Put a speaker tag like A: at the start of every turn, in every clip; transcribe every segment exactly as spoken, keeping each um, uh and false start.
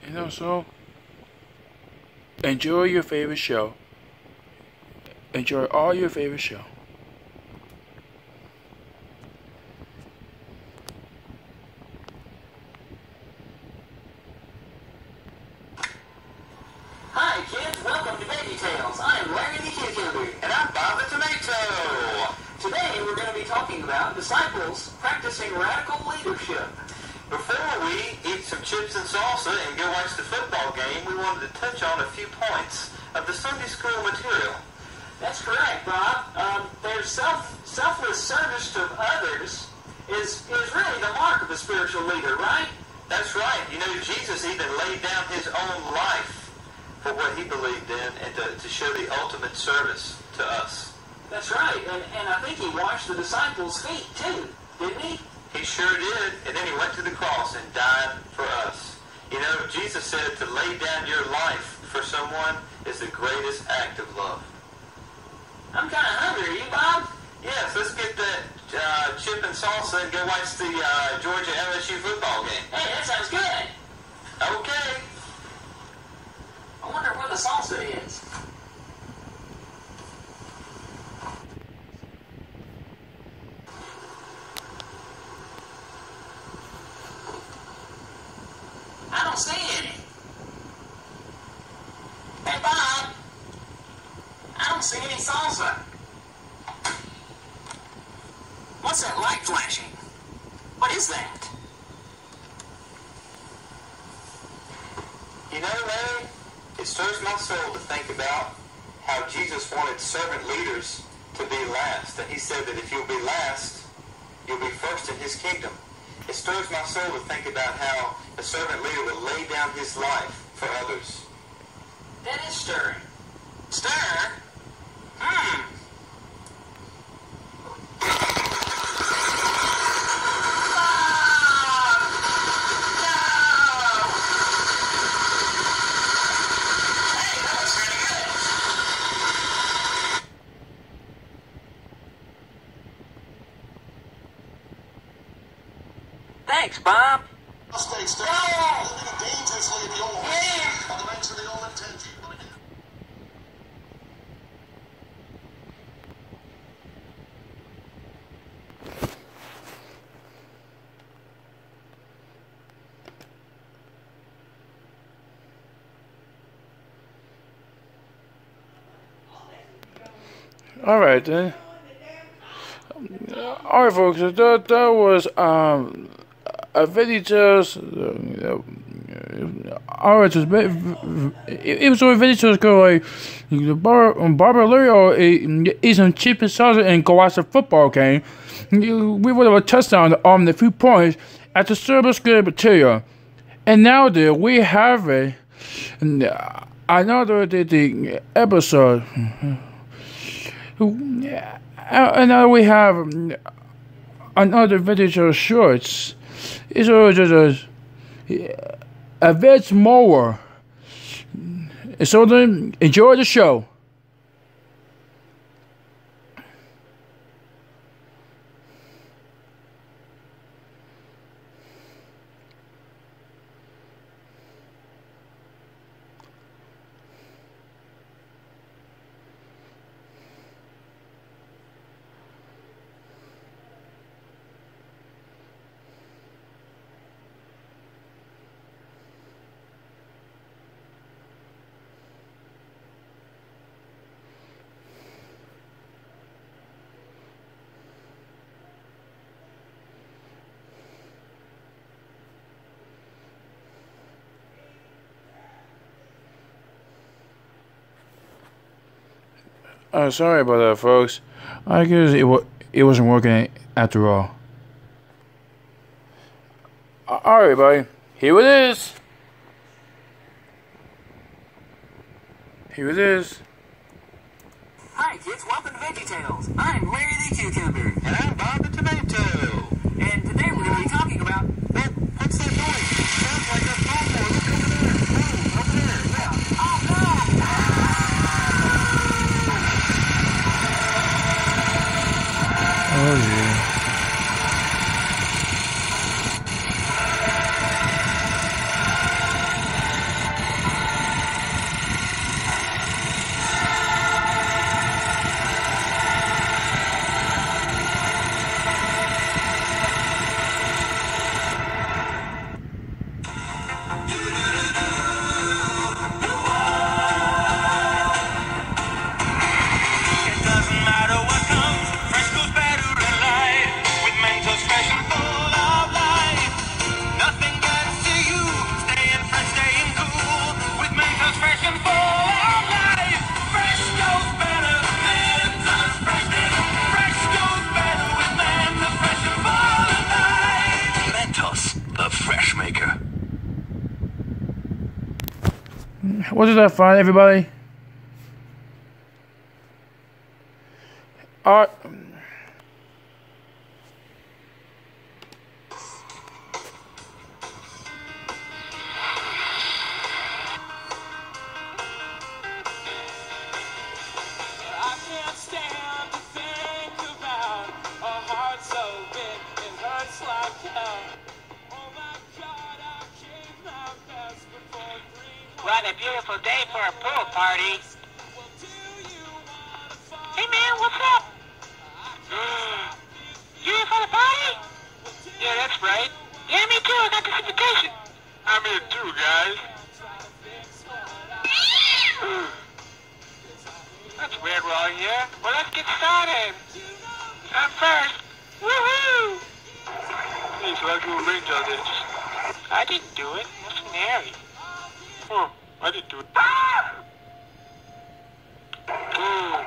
A: And also, enjoy your favorite show. Enjoy all your favorite show.
B: Hi kids, welcome to Baby Tales. I'm Larry the Cucumber.
C: And I'm Bob the Tomato.
B: Today we're going to be talking about disciples practicing radical leadership.
C: Before we eat some chips and salsa and go watch the football game, we wanted to touch on a few points of the Sunday school material.
B: That's correct, Bob. Um, their self, selfless service to others is, is really the mark of a spiritual leader, right?
C: That's right. You know, Jesus even laid down his own life for what he believed in and to, to show the ultimate service to us.
B: That's right. And, and I think he washed the disciples' feet, too, didn't he?
C: He sure did. And then he went to the cross and died for us. You know, Jesus said to lay down your life for someone is the greatest act of love.
B: I'm kind of hungry. Are you, Bob?
C: Yes, let's get that uh, chip and salsa and go watch the uh, Georgia L S U football game.
B: Hey, that sounds good.
C: Okay.
B: I wonder where the salsa is. I don't see any. Hey, Bob. I don't see any salsa. What's that light flashing? What is that?
C: You know, Larry, it stirs my soul to think about how Jesus wanted servant leaders to be last. And he said that if you'll be last, you'll be first in his kingdom. It stirs my soul to think about how a servant leader would lay down his life for others.
B: That is stirring. Stir? Hmm. Thanks, Bob.
D: Stay still. Living dangerously at your home. On the banks of the old intention.
A: All right then. All right, folks. That that was um a very just. Uh, all right, just it, it was a very just go like Bar Barbara Leo eat some chip and salsa and go watch the football game. We would have a touchdown on the few points at the service good material, and now there we have a another the, the episode. And now we have another video shorts. It's just a, a bit more. So then, enjoy the show. Uh, sorry about that, folks. I guess it wa it wasn't working after all. Uh, all right, buddy. Here it is. Here it is.
B: Hi, kids. Welcome to Veggie Tales. I'm Larry the Cucumber.
C: And I'm Bob the Tomato.
B: And today we're going to be talking about...
C: Well, what's that noise? It sounds like a lawnmower. Look over there. Move, over there. Yeah.
B: Oh, no!
A: Oh, yeah. Wasn't that fun, everybody? Alright.
B: What a beautiful day for a pool party. Hey man, what's up? You here for the party? Yeah, that's right. Yeah, me too. I got this invitation. I'm here too, guys. That's weird we're all here. Well, let's get started. I'm first. Woohoo! Hey, so how'd you arrange all this? I didn't do it. That's Mary. Oh, I didn't do it. Ah! Mm.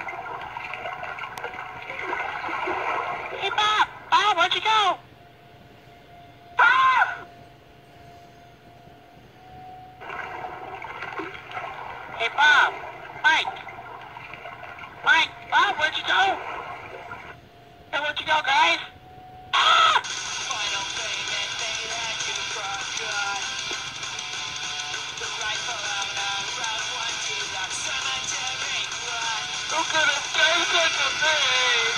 B: Hey, Bob! Bob, where'd you go? Ah! Hey, Bob! Mike! Mike! Bob, where'd you go? Hey, where'd you go, guys? Ah! Final thing that they had to forget. The rifle out on Route one to the cemetery run. Who could have done such a thing?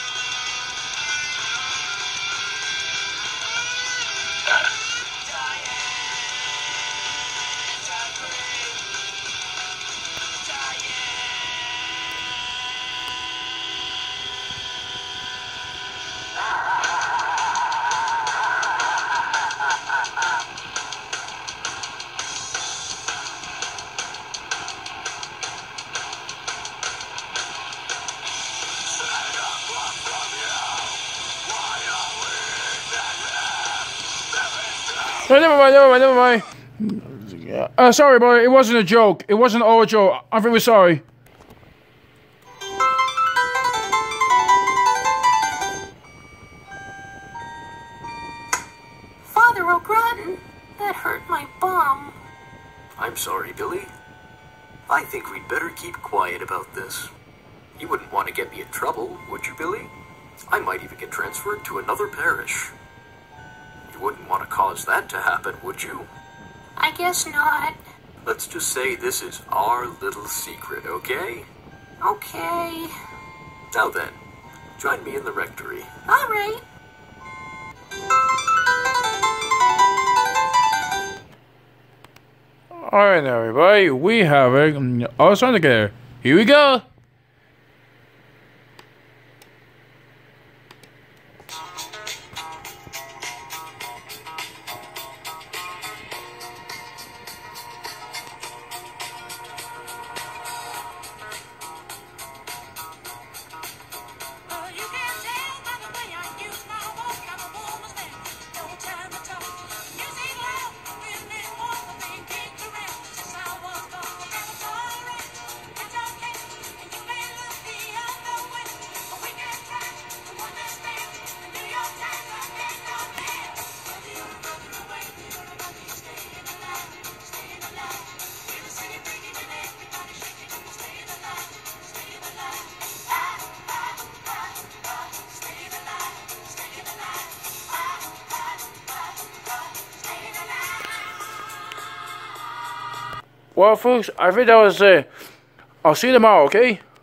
A: No, never mind, never mind, never mind. Uh, sorry, boy, it wasn't a joke. It wasn't all a joke. I'm very sorry.
E: Father O'Grotten, that hurt my bum.
F: I'm sorry, Billy. I think we'd better keep quiet about this. You wouldn't want to get me in trouble, would you, Billy? I might even get transferred to another parish. You wouldn't want to cause that to happen, would you?
E: I guess not.
F: Let's just say this is our little secret, okay?
E: Okay.
F: Now then, join me in the rectory.
E: All right.
A: Alright, everybody, we have it all starting together. Here we go. Well, folks, I think that was it. Uh, I'll see you tomorrow, okay?